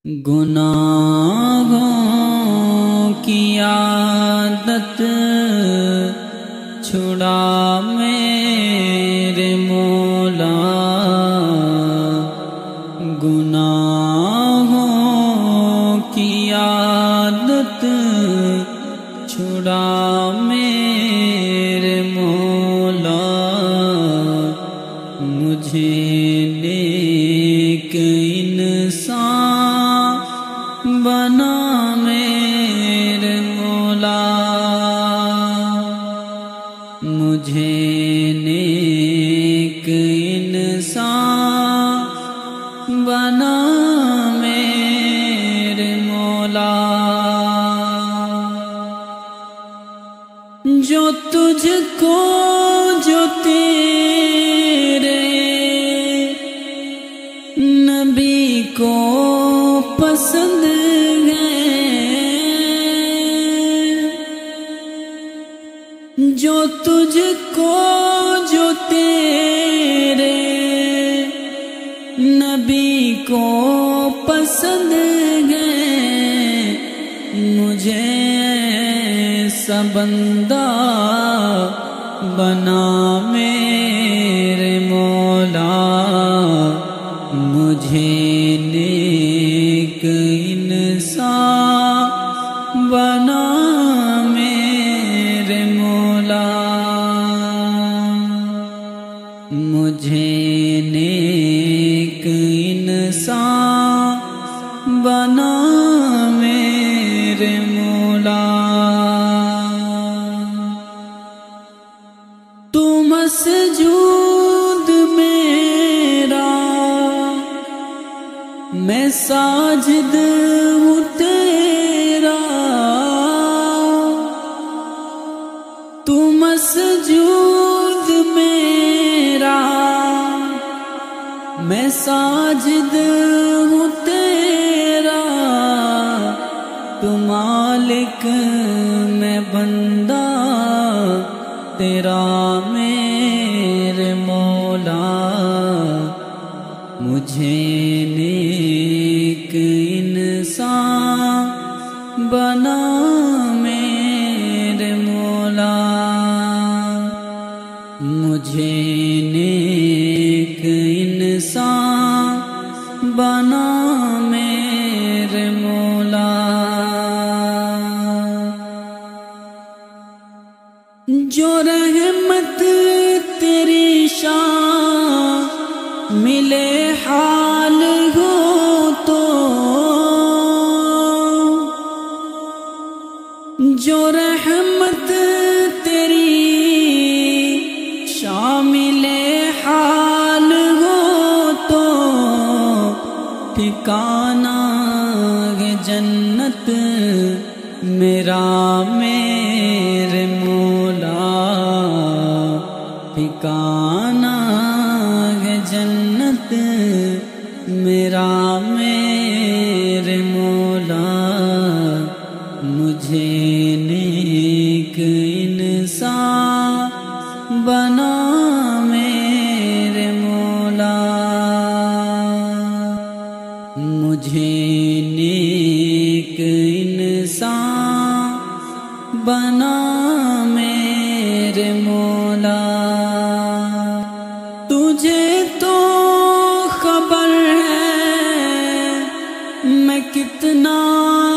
گناہوں کی عادت چھڑا میرے مولا، گناہوں کی عادت چھڑا میرے مولا، مجھے نیک انسان بنا میرے مولا، مجھے نیک انسان بنا میرے مولا، جو تجھ کو جو تیرے نبی کو پسند ہے، جو تجھ کو جو تیرے نبی کو پسند ہے، مجھے ایسا بندہ بنا میرے مولا، مجھے نیک انسان بنا میرے مولا، مجھے نیک انسان بنا میرے مولا، تو مسجود میرا میں ساجد ہوں تیرا، تو مسجود میرا میں ساجد ہوں تیرا، تو مالک میں بندہ تیرا میرے مولا، مجھے نیک انسان بنا میرے مولا، مجھے نیک انسان بنا میرے مولا، جو رحمت تیری شان ملے حال ہو تو، جو رحمت تیری شامل حال ہو تو، ٹھکانہ ہے جنت میرا میرے مولا، ٹھکانہ ہے جنت میرا میرے مولا، مجھے نیک انسان بنا میرے مولا، مجھے نیک انسان بنا میرے مولا، تجھے تو خبر ہے میں کتنا